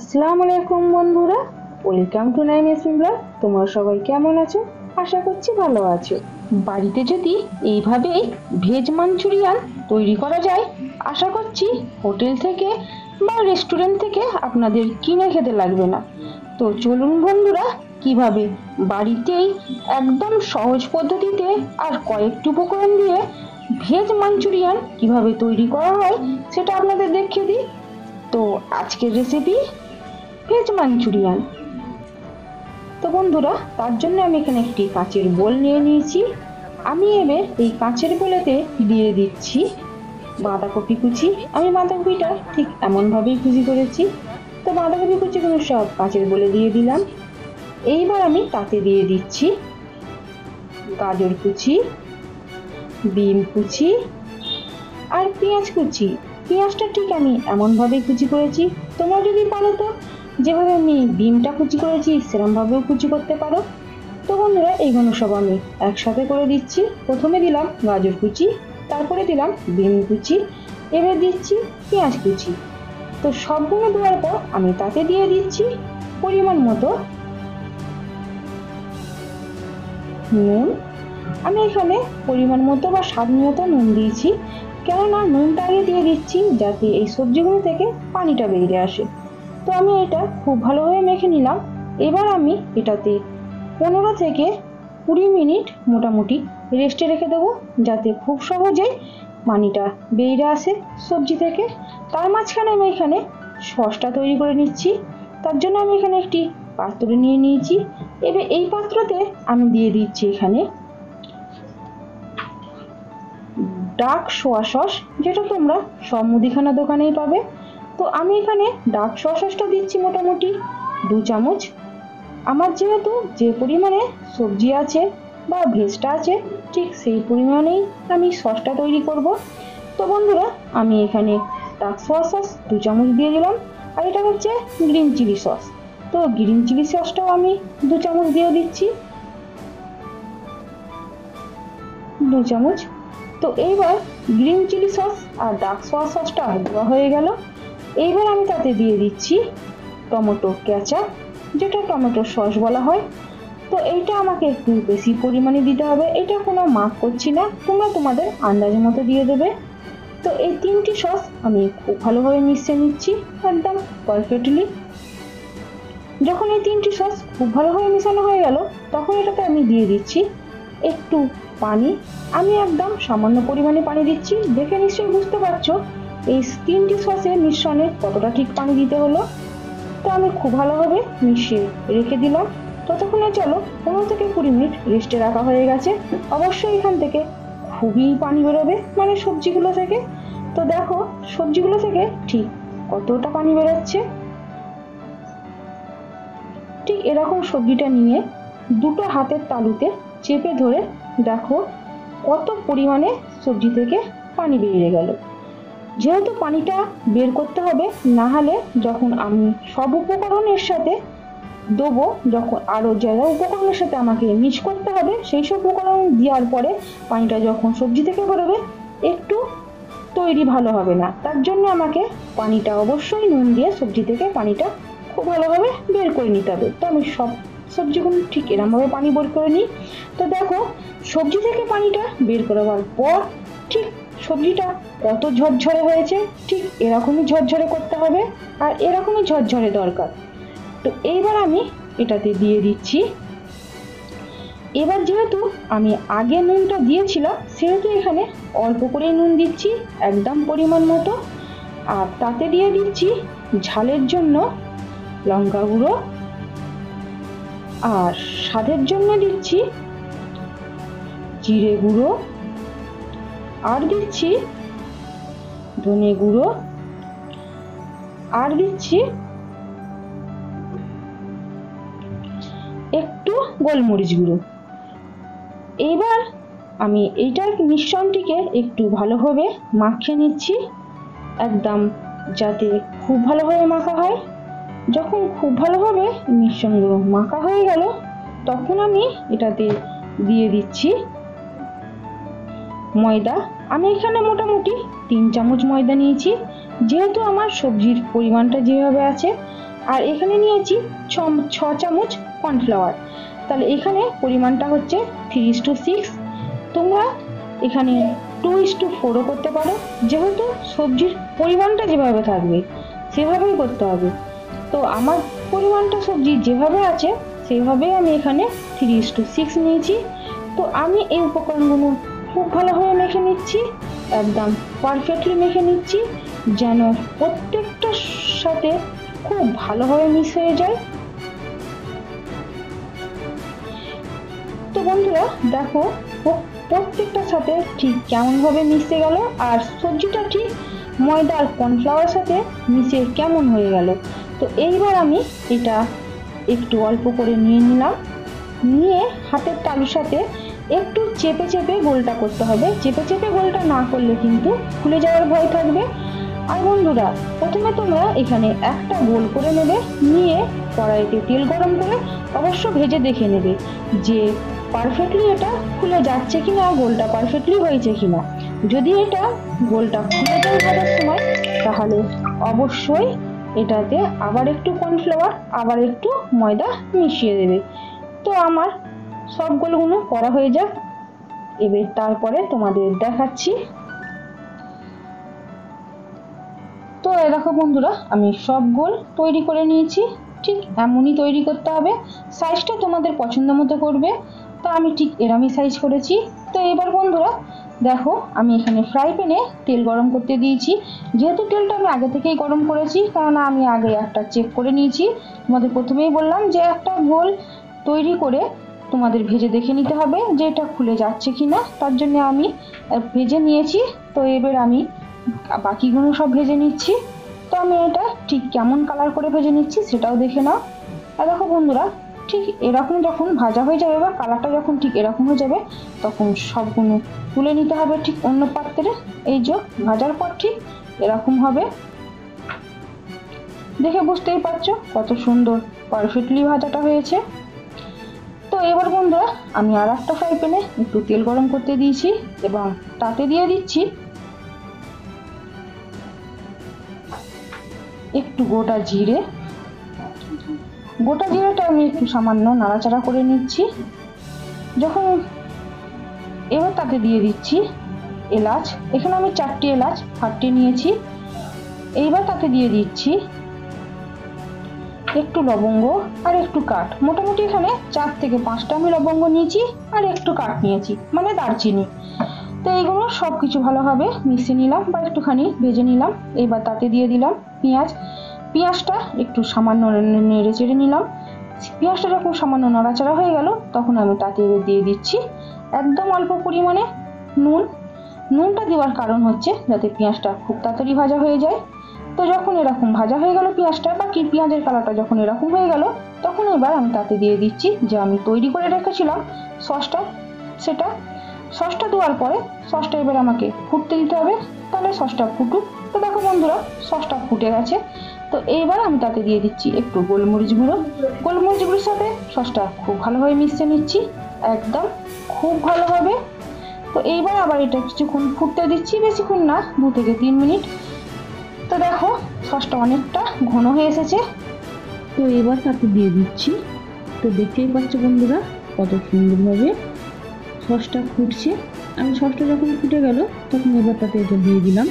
আসসালামু আলাইকুম বন্ধুরা, ওয়েলকাম টু নাইমেসিং ব্লগ। তোমরা সবাই কেমন আছো? আশা করছি ভালো আছো। বাড়িতে যদি এইভাবেই ভেজ মাঞ্চুরিয়ান তৈরি করা যায়, আশা করছি হোটেল থেকে বা রেস্টুরেন্ট থেকে আপনাদের কিনে খেতে লাগবে না। তো চলুন বন্ধুরা, কিভাবে বাড়িতেই একদম সহজ পদ্ধতিতে আর কয়েকটি উপকরণ দিয়ে ভেজ মাঞ্চুরিয়ান কিভাবে তৈরি করা হয় সেটা আপনাদের দেখিয়ে দিই। তো আজকের রেসিপি ভেজ মাঞ্চুরিয়ান। তো বন্ধুরা, তার জন্য আমি এখানে একটি কাঁচের বোল নিয়ে নিয়েছি। আমি এবার এই কাঁচের বোলেতে দিয়ে দিচ্ছি বাঁধাকপি কুচি। আমি বাঁধাকপিটা ঠিক এমনভাবেই কুচি করেছি। তো বাঁধাকপি কুচিগুলো সব কাঁচের বোলে দিয়ে দিলাম। এইবার আমি তাতে দিয়ে দিচ্ছি গাজর কুচি, বিম কুচি আর পেঁয়াজ কুচি। পেঁয়াজটা ঠিক আমি এমনভাবেই কুচি করেছি। তোমরা যদি পারো তো যেভাবে আমি বিমটা কুচি করেছি সেরকমভাবেও কুচি করতে পারো। তো বন্ধুরা, এইগুলো সব আমি একসাথে করে দিচ্ছি। প্রথমে দিলাম গাজর কুচি, তারপরে দিলাম বিম কুচি, এবার দিচ্ছি পেঁয়াজ কুচি। তো সবগুলো দেওয়ার পর আমি তাতে দিয়ে দিচ্ছি পরিমাণ মতো নুন। আমি এখানে পরিমাণ মতো বা স্বাদ মতো নুন দিয়েছি, কেননা নুনটা আগে দিয়ে দিচ্ছি যাতে এই সবজিগুলো থেকে পানিটা বেরিয়ে আসে। তো আমি এটা খুব ভালোভাবে মেখে নিলাম। এবার আমি এটাতে 15 থেকে 20 মিনিট মোটামুটি রেস্টে রেখে দেবো, যাতে খুব সহজেই পানিটা বেরিয়ে আসে সবজি থেকে। তার মাঝখানে আমি এখানে সসটা তৈরি করে নিচ্ছি। তার জন্য আমি এখানে একটি পাত্র নিয়ে নিয়েছি। এবার এই পাত্রতে আমি দিয়ে দিচ্ছি এখানে ডার্ক সোয়া সস, যেটা তোমরা সব মুদিখানা দোকানেই পাবে। তো আমি এখানে ডার্ক সোয়া সসটা দিচ্ছি মোটামুটি 2 চামচ। আমার যেহেতু যে পরিমাণে সবজি আছে বা ভেজটা আছে ঠিক সেই পরিমাণেই আমি সসটা তৈরি করব। তো বন্ধুরা, আমি এখানে ডার্ক সোয়া সস 2 চামচ দিয়ে দিলাম। আর এটা হচ্ছে গ্রিন চিলি সস। তো গ্রিন চিলি সসটাও আমি 2 চামচ দিয়ে দিচ্ছি, 2 চামচ। তো এইবার গ্রিন চিলি সস আর ডার্ক সোয়া সসটা দেওয়া হয়ে গেল। এইবার আমি তাতে দিয়ে দিচ্ছি টমেটো কেচাপ, যেটা টমেটো সস বলা হয়। তো এইটা আমাকে একটু বেশি পরিমাণে দিতে হবে। এটা কোনো মাপ করছি না, তোমরা তোমাদের আন্দাজ মতো দিয়ে দেবে। তো এই 3টি সস আমি খুব ভালোভাবে মিশিয়ে নিচ্ছি একদম পারফেক্টলি। যখন এই 3টি সস খুব ভালোভাবে মেশানো হয়ে গেল, তখন এটাতে আমি দিয়ে দিচ্ছি একটু পানি। আমি একদম সামান্য পরিমাণে পানি দিচ্ছি। দেখে নিশ্চয়ই বুঝতে পারছো এই 3টি সসের মিশ্রণে কতটা ঠিক পানি দিতে হলো। তো আমি খুব ভালোভাবে মিশিয়ে রেখে দিলাম। ততক্ষণে চলো 15 থেকে 20 মিনিট রেস্টে রাখা হয়ে গেছে। অবশ্যই এখান থেকে খুবই পানি বেরোবে, মানে সবজিগুলো থেকে। তো দেখো সবজিগুলো থেকে ঠিক কতটা পানি বেরোচ্ছে। ঠিক এরকম সবজিটা নিয়ে দুটো হাতের তালুতে চেপে ধরে দেখো কত পরিমাণে সবজি থেকে পানি বেরিয়ে গেল। যেহেতু পানিটা বের করতে হবে, না হলে যখন আমি সব উপকরণের সাথে দেবো, যখন আরও যারা উপকরণের সাথে আমাকে মিক্স করতে হবে, সেই সব উপকরণ দেওয়ার পরে পানিটা যখন সবজি থেকে বেরোবে একটু তৈরি ভালো হবে না। তার জন্য আমাকে পানিটা অবশ্যই নুন দিয়ে সবজি থেকে পানিটা খুব ভালোভাবে বের করে নিতে হবে। তো আমি সব সবজিগুলো ঠিক এরমভাবে পানি বের করে নিই। তো দেখো সবজি থেকে পানিটা বের করার পর ঠিক সবজিটা কত ঝরঝরে হয়েছে, ঠিক এরকমই ঝরঝরে করতে হবে আর এরকমই ঝরঝরে দরকার। তো এইবার আমি এটাতে দিয়ে দিচ্ছি, এবার যেহেতু আমি আগে নুনটা দিয়েছিলাম সেহেতু এখানে অল্প করে নুন দিচ্ছি একদম পরিমাণ মতো। আর তাতে দিয়ে দিচ্ছি ঝালের জন্য লঙ্কা গুঁড়ো, আর স্বাদের জন্য দিচ্ছি জিরে গুঁড়ো, আর দিচ্ছি ধনে গুঁড়ো, আর দিচ্ছি একটু গোলমরিচ গুঁড়ো। এবার আমি এইটার মিশ্রণটিকে একটু ভালোভাবে মাখিয়ে নিচ্ছি, একদম যাতে খুব ভালোভাবে মাখা হয়। যখন খুব ভালোভাবে মিশ্রণগুলো মাখা হয়ে গেল, তখন আমি এটাতে দিয়ে দিচ্ছি ময়দা। আমি এখানে মোটামুটি 3 চামচ ময়দা নিয়েছি। যেহেতু আমার সবজির পরিমাণটা যেভাবে আছে আর এখানে নিয়েছি ছ চামচ কর্নফ্লাওয়ার। তাহলে এখানে পরিমাণটা হচ্ছে 3:6। তোমরা এখানে 2:4ও করতে পারো, যেহেতু সবজির পরিমাণটা যেভাবে থাকবে সেভাবেই করতে হবে। তো আমার পরিমাণটা সবজি যেভাবে আছে সেভাবেই আমি এখানে 3:6 নিয়েছি। তো আমি এই উপকরণগুলো খুব ভালোভাবে মেখে নিচ্ছি, একদম পারফেক্টলি মেখে নিচ্ছি, যেন প্রত্যেকটার সাথে খুব ভালোভাবে মিক্স হয়ে যায়। তো বন্ধুরা দেখো প্রত্যেকটার সাথে ঠিক কেমনভাবে মিশে গেল, আর সবজিটা ঠিক ময়দা আর কর্নফ্লাওয়ারের সাথে মিশে কেমন হয়ে গেল। তো এইবার আমি এটা একটু অল্প করে নিয়ে নিলাম, নিয়ে হাতের তালুর সাথে একটু চেপে চেপে গোলটা করতে হবে। চেপে চেপে গোলটা না করলে কিন্তু খুলে যাওয়ার ভয় থাকবে। আর বন্ধুরা প্রথমে তোমরা এখানে একটা গোল করে নেবে, নিয়ে কড়াইতে তেল গরম করে অবশ্য ভেজে দেখে নেবে যে পারফেক্টলি এটা খুলে যাচ্ছে কিনা, গোলটা পারফেক্টলি হয়েছে কিনা। যদি এটা গোলটা খুলে যায় ভাজার সময়, তাহলে অবশ্যই এটাতে আবার একটু কর্নফ্লাওয়ার আবার একটু ময়দা মিশিয়ে দেবে। তো আমার সব গোলগুলো করা হয়ে যাক, এবার তারপরে তোমাদের দেখাচ্ছি। তো দেখো বন্ধুরা আমি সব গোল তৈরি করে নিয়েছি, ঠিক এমনই তৈরি করতে হবে। সাইজটা তোমাদের পছন্দ মতো করবে, তো আমি ঠিক এরমই সাইজ করেছি। তো এবার বন্ধুরা দেখো আমি এখানে ফ্রাই প্যানে তেল গরম করতে দিয়েছি। যেহেতু তেলটা আমি আগে থেকেই গরম করেছি, কারণ আমি আগে একটা চেক করে নিয়েছি। তোমাদের প্রথমেই বললাম যে একটা গোল তৈরি করে তোমাদের ভেজে দেখে নিতে হবে যে এটা খুলে যাচ্ছে কিনা, তার জন্য আমি ভেজে নিয়েছি। তো এবার আমি বাকিগুলো সব ভেজে নিচ্ছি। তো আমি এটা ঠিক কেমন কালার করে ভেজে নিচ্ছি সেটাও দেখে নাও। আর দেখো বন্ধুরা ঠিক এরকম যখন ভাজা হয়ে যাবে বা কালারটা যখন ঠিক এরকম হয়ে যাবে, তখন সবগুলো তুলে নিতে হবে ঠিক অন্য পাত্রে। এই যে ভাজার পর ঠিক এরকম হবে, দেখে বুঝতেই পারছো কত সুন্দর পারফেক্টলি ভাজাটা হয়েছে। তো এবার বন্ধুরা আমি আর একটা ফ্রাই প্যানে একটু তেল গরম করতে দিয়েছি এবং তাতে দিয়ে দিচ্ছি একটু গোটা জিরে। গোটা জিরেটা আমি একটু সামান্য নাড়াচাড়া করে নিচ্ছি। যখন এবার তাতে দিয়ে দিচ্ছি এলাচ, এখানে আমি 4টি এলাচ ফাটিয়ে নিয়েছি। এইবার তাতে দিয়ে দিচ্ছি একটু লবঙ্গ আর একটু কাঠ, মোটামুটি এখানে 4 থেকে 5টা আমি লবঙ্গ নিয়েছি আর একটু কাঠ নিয়েছি, মানে দারচিনি। তো এইগুলো সব কিছু ভালোভাবে মিশিয়ে নিলাম বা একটুখানি ভেজে নিলাম। এবার তাতে দিয়ে দিলাম পেঁয়াজ। পেঁয়াজটা একটু সামান্য নেড়ে চেড়ে নিলাম। পেঁয়াজটা যখন সামান্য নাড়াচাড়া হয়ে গেল, তখন আমি তাতে এবার দিয়ে দিচ্ছি একদম অল্প পরিমাণে নুন। নুনটা দেওয়ার কারণ হচ্ছে যাতে পেঁয়াজটা খুব তাড়াতাড়ি ভাজা হয়ে যায়। তো যখন এরকম ভাজা হয়ে গেল পেঁয়াজটা, বা কি পেঁয়াজের কালারটা যখন এরকম হয়ে গেল, তখন এবার আমি তাতে দিয়ে দিচ্ছি যে আমি তৈরি করে রেখেছিলাম সসটা, সেটা। সসটা দেওয়ার পরে সসটা এবার আমাকে ফুটতে দিতে হবে, তাহলে সসটা ফুটুক। তো দেখো বন্ধুরা সসটা ফুটে গেছে। তো এইবার আমি তাতে দিয়ে দিচ্ছি একটু গোলমরিচ গুঁড়ো। গোলমরিচ গুঁড়োর সাথে সসটা খুব ভালোভাবে মিশিয়ে নিচ্ছি, একদম খুব ভালোভাবে। তো এইবার আবার এটা কিছুক্ষণ ফুটতে দিচ্ছি, বেশিক্ষণ না, 2 থেকে 3 মিনিট। তো দেখো সসটা অনেকটা ঘন হয়ে এসেছে। তো এবার তাতে দিয়ে দিচ্ছি, তো দেখতেই পাচ্ছ বন্ধুরা কত সুন্দরভাবে সসটা ফুটছে। আমি সসটা যখন ফুটে গেল, তখন এবার তাতে এটা দিয়ে দিলাম।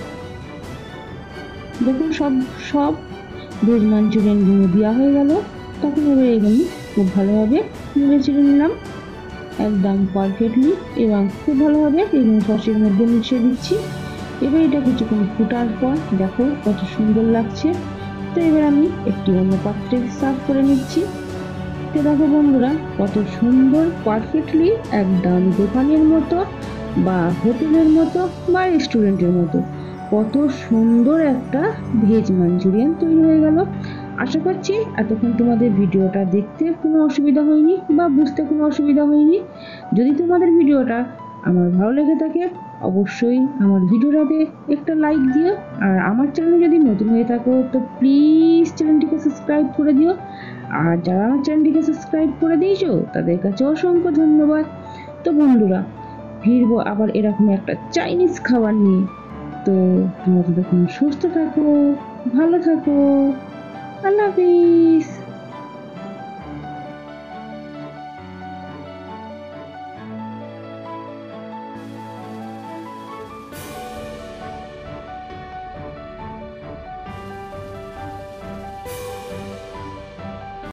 দেখুন সব ভেজ মাঞ্চুরিয়ান গুঁড়ো দেওয়া হয়ে গেল। তখন এবার এগুলো খুব ভালোভাবে নেড়ে চেড়ে নিলাম একদম পারফেক্টলি, এবং খুব ভালোভাবে এগুলো সসের মধ্যে মিশিয়ে দিচ্ছি। এবার এটা কিছুক্ষণ ফুটার পর দেখো কত সুন্দর লাগছে। তো এবার আমি একটি অন্য পাত্রে সার্ভ করে নিচ্ছি। তো দেখো বন্ধুরা কত সুন্দর পারফেক্টলি একদম দোকানের মতো বা হোটেলের মতো বা রেস্টুরেন্টের মতো কত সুন্দর একটা ভেজ মাঞ্চুরিয়ান তৈরি হয়ে গেল। আশা করছি এতক্ষণ তোমাদের ভিডিওটা দেখতে কোনো অসুবিধা হয়নি বা বুঝতে কোনো অসুবিধা হয়নি। যদি তোমাদের ভিডিওটা আমার ভালো লেগে থাকে, অবশ্যই আমার ভিডিওটাতে একটা লাইক দিও। আর আমার চ্যানেলে যদি নতুন হয়ে থাকো তো প্লিজ চ্যানেলটিকে সাবস্ক্রাইব করে দিও। আর যারা আমার চ্যানেলটিকে সাবস্ক্রাইব করে দিয়েছো তাদের কাছে অসংখ্য ধন্যবাদ। তো বন্ধুরা ফিরবো আবার এরকম একটা চাইনিজ খাবার নিয়ে। তো তোমরা ততক্ষণ সুস্থ থাকো, ভালো থাকো। আল্লাহ হাফিজ।